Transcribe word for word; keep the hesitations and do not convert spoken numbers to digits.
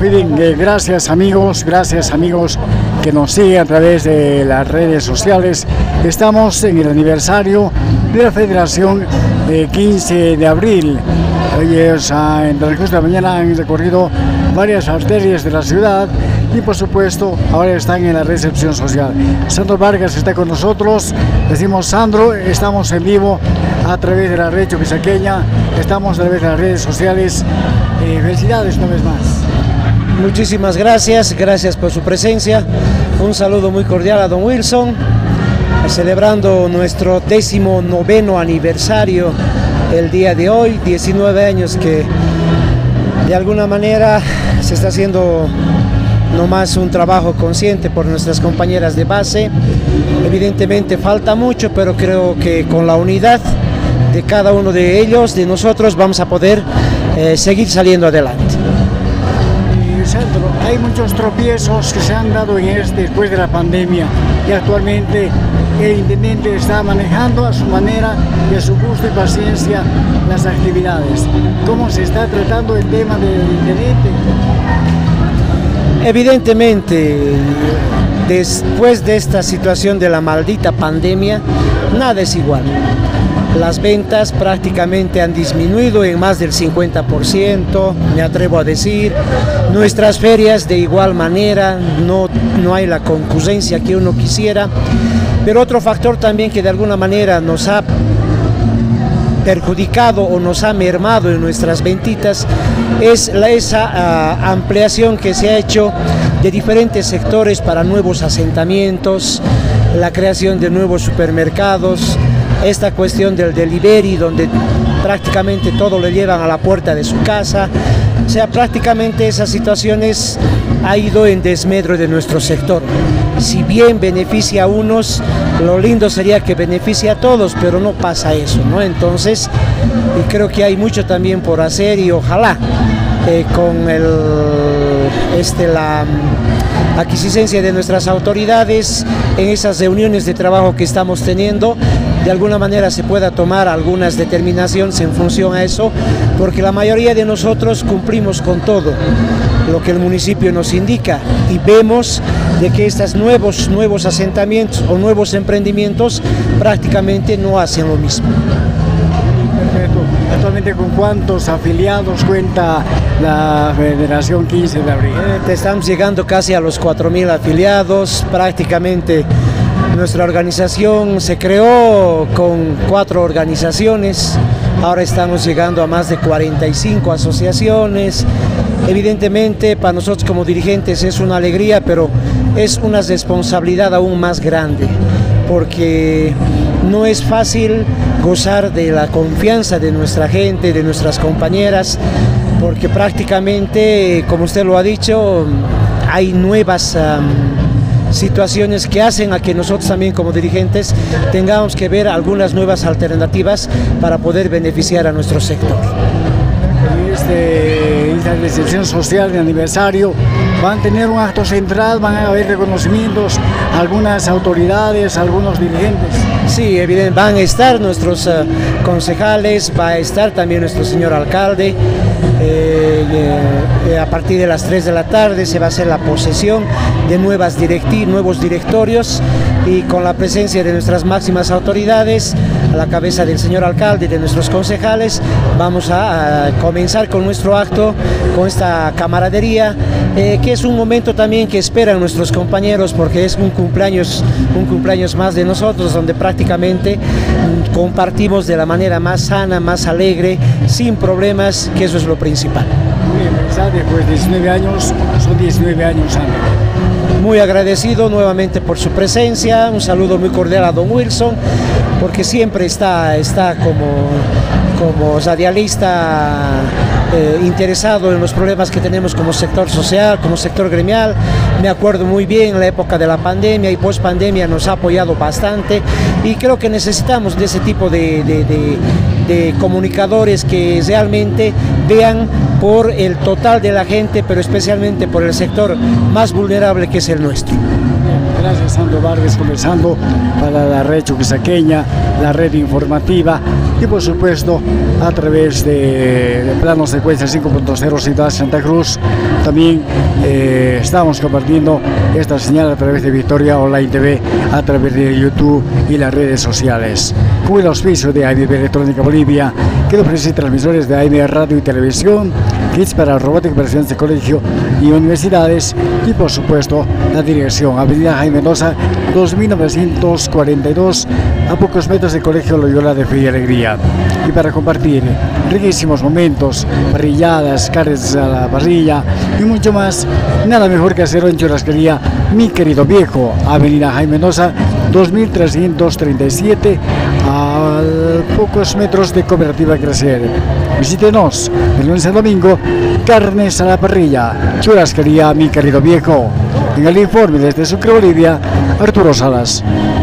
Bien, eh, gracias amigos, gracias amigos que nos siguen a través de las redes sociales. Estamos en el aniversario de la Federación de quince de abril. Ellos ah, en el transcurso de la mañana han recorrido varias arterias de la ciudad y por supuesto ahora están en la recepción social. Sandro Vargas está con nosotros. Decimos Sandro, estamos en vivo a través de la red chuquisaqueña, estamos a través de las redes sociales. Eh, felicidades una vez más. Muchísimas gracias, gracias por su presencia. Un saludo muy cordial a don Wilson, celebrando nuestro décimo noveno aniversario el día de hoy, diecinueve años que de alguna manera se está haciendo no más un trabajo consciente por nuestras compañeras de base. Evidentemente falta mucho, pero creo que con la unidad de cada uno de ellos, de nosotros, vamos a poder eh, seguir saliendo adelante. Sandro, hay muchos tropiezos que se han dado en este, después de la pandemia, y actualmente el intendente está manejando a su manera y a su gusto y paciencia las actividades. ¿Cómo se está tratando el tema del intendente? Evidentemente, después de esta situación de la maldita pandemia, nada es igual. Las ventas prácticamente han disminuido en más del cincuenta por ciento, me atrevo a decir. Nuestras ferias de igual manera, no, no hay la concurrencia que uno quisiera. Pero otro factor también que de alguna manera nos ha perjudicado o nos ha mermado en nuestras ventitas es la, esa uh, ampliación que se ha hecho de diferentes sectores para nuevos asentamientos, la creación de nuevos supermercados, esta cuestión del delivery, donde prácticamente todo lo llevan a la puerta de su casa. O sea, prácticamente esas situaciones ha ido en desmedro de nuestro sector. Si bien beneficia a unos, lo lindo sería que beneficie a todos, pero no pasa eso, ¿no? Entonces, y creo que hay mucho también por hacer y ojalá eh, con el, este, la adquisición de nuestras autoridades en esas reuniones de trabajo que estamos teniendo, de alguna manera se pueda tomar algunas determinaciones en función a eso, porque la mayoría de nosotros cumplimos con todo lo que el municipio nos indica y vemos de que estos nuevos, nuevos asentamientos o nuevos emprendimientos prácticamente no hacen lo mismo. Perfecto. Actualmente, ¿con cuántos afiliados cuenta la Federación quince de abril? Eh, estamos llegando casi a los cuatro mil afiliados, prácticamente. Nuestra organización se creó con cuatro organizaciones, ahora estamos llegando a más de cuarenta y cinco asociaciones. Evidentemente para nosotros como dirigentes es una alegría, pero es una responsabilidad aún más grande, porque no es fácil gozar de la confianza de nuestra gente, de nuestras compañeras, porque prácticamente, como usted lo ha dicho, hay nuevas um, situaciones que hacen a que nosotros también como dirigentes tengamos que ver algunas nuevas alternativas para poder beneficiar a nuestro sector. Este, esta recepción social de aniversario, ¿van a tener un acto central? ¿Van a haber reconocimientos a algunas autoridades, a algunos dirigentes? Sí, evidente, van a estar nuestros uh, concejales, va a estar también nuestro señor alcalde. Eh, eh, a partir de las tres de la tarde se va a hacer la posesión de nuevas directi nuevos directorios y con la presencia de nuestras máximas autoridades, a la cabeza del señor alcalde y de nuestros concejales, vamos a, a comenzar con nuestro acto, con esta camaradería, eh, que es un momento también que esperan nuestros compañeros, porque es un cumpleaños, un cumpleaños más de nosotros, donde prácticamente mm, compartimos de la manera más sana, más alegre, sin problemas, que eso es lo principal. Muy bien, después de diecinueve años, son diecinueve años, Sandro. Muy agradecido nuevamente por su presencia, un saludo muy cordial a don Wilson, porque siempre está, está como, como radialista eh, interesado en los problemas que tenemos como sector social, como sector gremial. Me acuerdo muy bien en la época de la pandemia y post pandemia nos ha apoyado bastante y creo que necesitamos de ese tipo de, de, de, de comunicadores que realmente vean por el total de la gente, pero especialmente por el sector más vulnerable que es el nuestro. Gracias, Sandro Vargas, conversando para la red chuquisaqueña, la red informativa y por supuesto a través de, de Plano Secuencia cinco punto cero Ciudad Santa Cruz. También eh, estamos compartiendo esta señal a través de Victoria Online T V, a través de YouTube y las redes sociales. Con el auspicio de A M B Electrónica Bolivia, que ofrece transmisores de A M Radio y Televisión, kits para robótica, operaciones de colegio y universidades y por supuesto la dirección Avenida Jaime Mendoza dos mil novecientos cuarenta y dos, a pocos metros del Colegio Loyola de Fe y Alegría. Y para compartir riquísimos momentos, parrilladas, carnes a la parrilla y mucho más, nada mejor que hacerlo en Churrasquería Mi Querido Viejo, Avenida Jaime Mendoza dos mil trescientos treinta y siete, a pocos metros de Cooperativa Crecer. Visítenos el lunes al domingo, carnes a la parrilla, Churrasquería Mi Querido Viejo. En el informe desde Sucre, Bolivia, Arturo Salas.